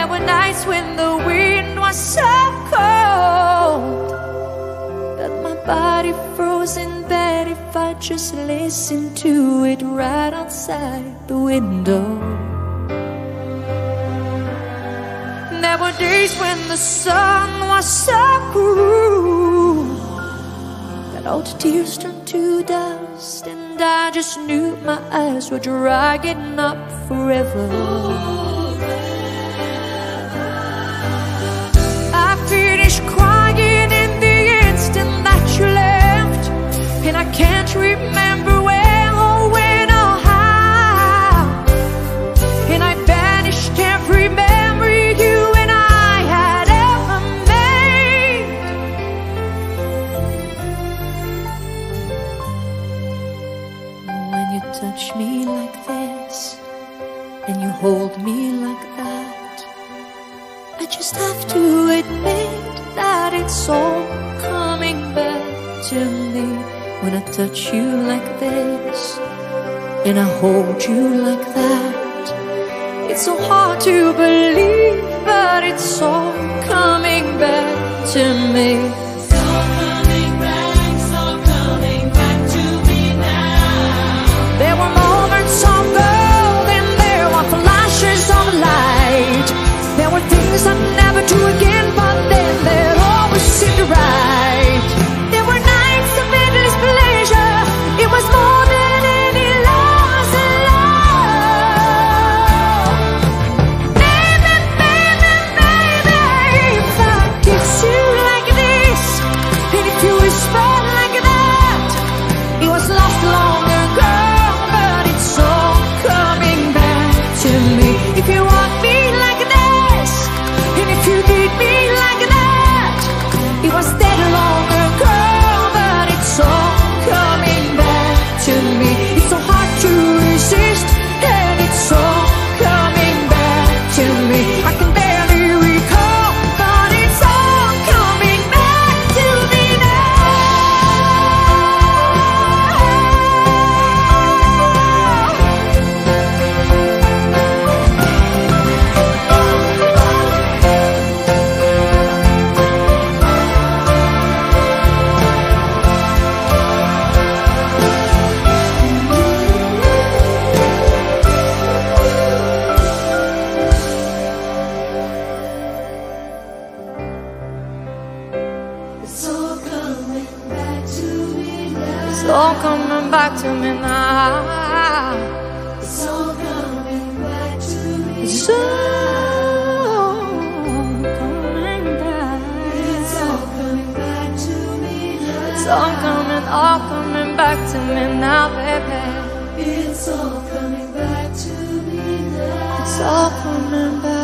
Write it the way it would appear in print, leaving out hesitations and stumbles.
were nights when the wind was so cold that my body froze in bed if I just listened to it right outside the window. There were days when the sun was so cruel that all the tears turned to dust, and I just knew my eyes were drying up forever. I finished crying in the instant that you left, and I can't remember where or when or how, and I banished every memory you and I had ever made. When you touch me like this and you hold me like that, I just have to admit that it's all coming back to me. When I touch you like this and I hold you like that, it's so hard to believe, but it's all coming back to me. It's all coming back to me now. There were moments of gold and there were flashes of light. There were things I'd never do again, but then they'd always seem right. There were nights of endless pleasure. It was more than any loss in love. Baby, baby, baby, if I kiss you like this, and if you whisper like that, it was lost long ago, but it's all coming back to me. If you want me like this, and if you need me like that, it was dead long ago, but it's all coming back to me. It's so hard to resist, and it's all coming back to me. I can barely recall, but it's all coming back to me It's all coming back to me now. It's all coming back to me now. It's all coming back to me. It's all coming back. It's all coming back to me now. It's all coming back to me now, baby. It's all coming back to me now. It's all coming back.